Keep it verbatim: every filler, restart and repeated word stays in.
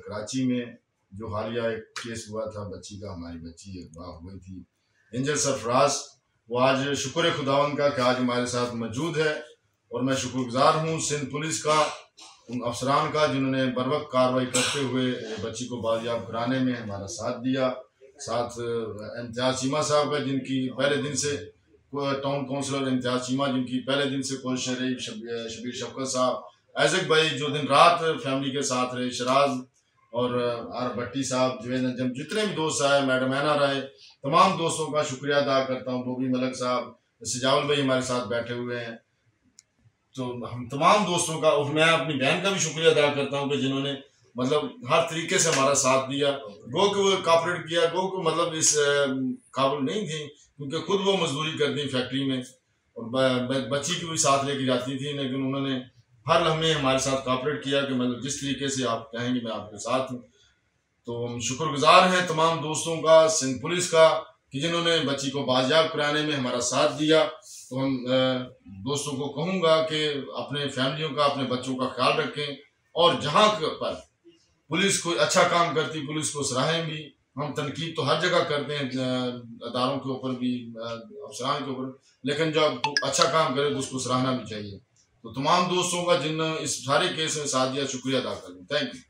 कराची में जो हालिया एक केस हुआ था बच्ची का, हमारी बच्ची अगवा हुई थी एंजल सरफराज, वो आज शुक्र खुदावन का कि आज हमारे साथ मौजूद है। और मैं शुक्रगुजार हूँ सिंध पुलिस का, उन अफसरान का जिन्होंने बर वक्त कार्रवाई करते हुए बच्ची को बाजियाब कराने में हमारा साथ दिया। साथ इम्तियाज़ चीमा साहब का, जिनकी पहले दिन से टाउन काउंसलर इम्तियाज़ चीमा, जिनकी पहले दिन से कोशिश रही, शबीर शफकत साहब, ऐजक भाई जो दिन रात फैमिली के साथ रहे, शराज और आर भट्टी साहब, जुवेद नजम, जितने भी दोस्त आए, मैडम ऐना राय, तमाम दोस्तों का शुक्रिया अदा करता हूँ। बोबी मलक साहब, सिजाउल भाई हमारे साथ बैठे हुए हैं, तो हम तमाम दोस्तों का, और मैं अपनी बहन का भी शुक्रिया अदा करता हूँ कि जिन्होंने मतलब हर तरीके से हमारा साथ दिया। गो कि वो कॉपरेट किया, गो को मतलब इस काबिल नहीं थी क्योंकि खुद वो मजदूरी करती फैक्ट्री में और बच्ची की भी साथ लेके जाती थी, लेकिन उन्होंने हर लम्हे हमारे साथ कॉपरेट किया कि मतलब जिस तरीके से आप कहेंगे मैं आपके साथ हूँ। तो हम शुक्रगुजार हैं तमाम दोस्तों का, सिंध पुलिस का, कि जिन्होंने बच्ची को बाजियाब कराने में हमारा साथ दिया। तो हम दोस्तों को कहूँगा कि अपने फैमिलियों का, अपने बच्चों का ख्याल रखें, और जहाँ पर पुलिस कोई अच्छा काम करती पुलिस को सराहें भी। हम तनकीद तो हर जगह करते हैं, अदारों के ऊपर भी, अफसरान के ऊपर, लेकिन जब अच्छा काम करे तो उसको सराहना भी चाहिए। तो तमाम दोस्तों का जिन इस सारे केस में साथ दिया, शुक्रिया अदा करें। Thank you.